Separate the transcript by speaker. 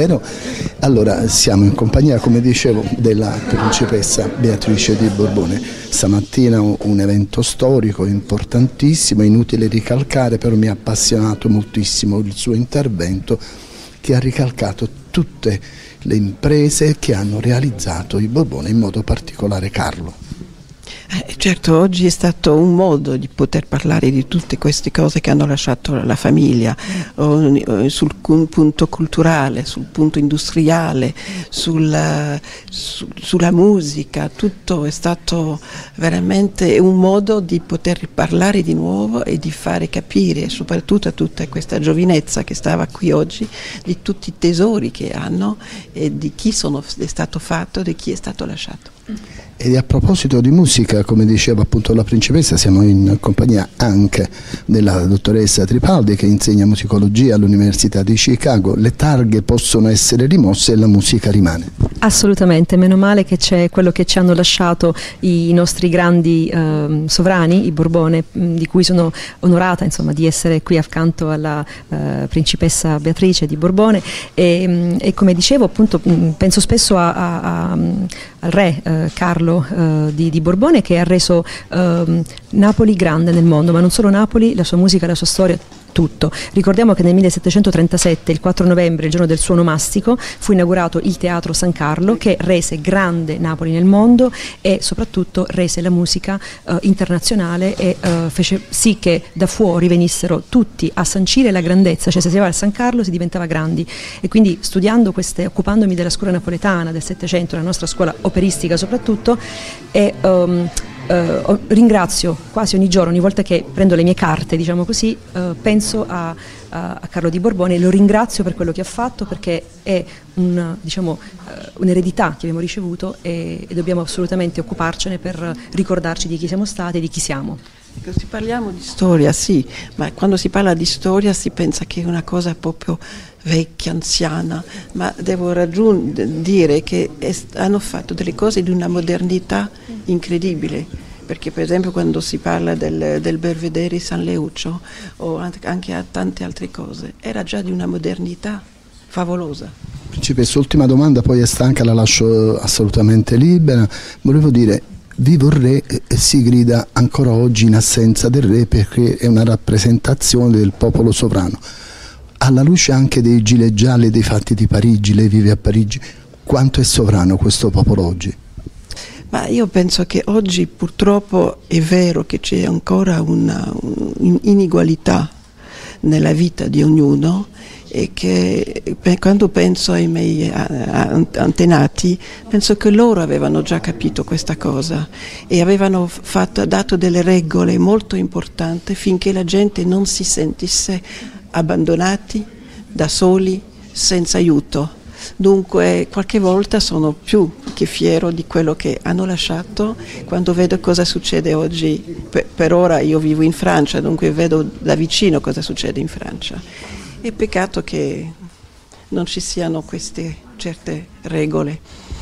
Speaker 1: vero? Allora, siamo in compagnia, come dicevo, della principessa Beatrice di Borbone. Stamattina un evento storico importantissimo, inutile ricalcare, però mi ha appassionato moltissimo il suo intervento, che ha ricalcato tutte le imprese che hanno realizzato i Borbone, in modo particolare Carlo.
Speaker 2: Certo, oggi è stato un modo di poter parlare di tutte queste cose che hanno lasciato la famiglia, sul punto culturale, sul punto industriale, sulla musica. Tutto è stato veramente un modo di poter parlare di nuovo e di fare capire, soprattutto a tutta questa giovinezza che stava qui oggi, di tutti i tesori che hanno e di chi è stato fatto, di chi è stato lasciato.
Speaker 1: E a proposito di musica, come diceva appunto la principessa, siamo in compagnia anche della dottoressa Tripaldi, che insegna musicologia all'Università di Chicago. Le targhe possono essere rimosse e la musica rimane.
Speaker 3: Assolutamente, meno male che c'è quello che ci hanno lasciato i nostri grandi sovrani, i Borbone, di cui sono onorata, insomma, di essere qui accanto alla principessa Beatrice di Borbone e come dicevo appunto penso spesso al re Carlo di Borbone, che ha reso Napoli grande nel mondo, ma non solo Napoli, la sua musica, la sua storia, tutto. Ricordiamo che nel 1737, il 4 novembre, il giorno del suo onomastico, fu inaugurato il Teatro San Carlo, che rese grande Napoli nel mondo e soprattutto rese la musica internazionale e fece sì che da fuori venissero tutti a sancire la grandezza, cioè se si va al San Carlo si diventava grandi, e quindi studiando occupandomi della scuola napoletana del Settecento, la nostra scuola operistica soprattutto, e ringrazio quasi ogni giorno, ogni volta che prendo le mie carte, diciamo così, penso a Carlo di Borbone, lo ringrazio per quello che ha fatto, perché è un'eredità che abbiamo ricevuto e dobbiamo assolutamente occuparcene per ricordarci di chi siamo stati e di chi siamo.
Speaker 2: Se parliamo di storia, sì, ma quando si parla di storia si pensa che è una cosa proprio vecchia, anziana, ma devo dire che hanno fatto delle cose di una modernità incredibile, perché per esempio quando si parla del Belvedere San Leuccio o anche a tante altre cose, era già di una modernità favolosa.
Speaker 1: Principessa, ultima domanda, poi è stanca, la lascio assolutamente libera. Volevo dire, vivo il re si grida ancora oggi in assenza del re, perché è una rappresentazione del popolo sovrano. Alla luce anche dei gilet gialli e dei fatti di Parigi, lei vive a Parigi, quanto è sovrano questo popolo oggi?
Speaker 2: Ma io penso che oggi purtroppo è vero che c'è ancora un'inigualità nella vita di ognuno, e che quando penso ai miei antenati penso che loro avevano già capito questa cosa e avevano dato delle regole molto importanti finché la gente non si sentisse abbandonati, da soli, senza aiuto. Dunque qualche volta sono più che fiero di quello che hanno lasciato quando vedo cosa succede oggi. Per ora io vivo in Francia, dunque vedo da vicino cosa succede in Francia. È peccato che non ci siano queste certe regole.